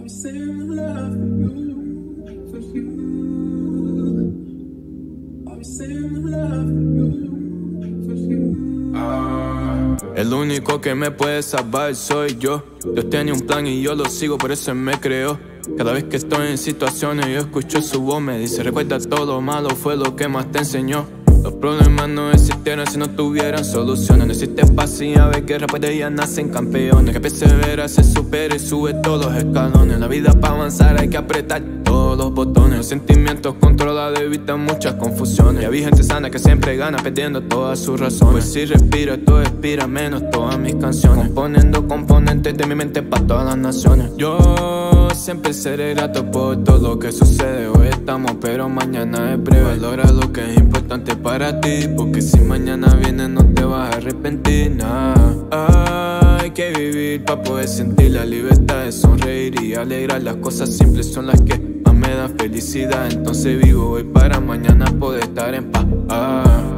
be saving love for you. I'll be saving love for you. El único que me puede salvar soy yo. Dios tenía un plan y yo lo sigo, por eso Él me creó. Cada vez que estoy en situaciones yo escucho su voz, me dice recuerda todo lo malo fue lo que más te enseñó. Los problemas no existieran si no tuvieran soluciones. No existe paz y a ver guerra, pues de ellas nacen campeones. Que persevera, se supera y sube todos los escalones. En la vida para avanzar hay que apretar todos los botones. Los sentimientos controlados evitan muchas confusiones. Ya vi gente sana que siempre gana perdiendo todas sus razones. Pues si respira, todo expira, menos todas mis canciones. Componiendo componentes de mi mente para todas las naciones. Yo siempre seré grato por todo lo que sucede. Hoy estamos pero mañana es breve. Valora lo que es importante para ti, porque si mañana viene no te vas a arrepentir, nah. Hay que vivir para poder sentir la libertad de sonreír y alegrar. Las cosas simples son las que más me dan felicidad. Entonces vivo hoy para mañana poder estar en paz.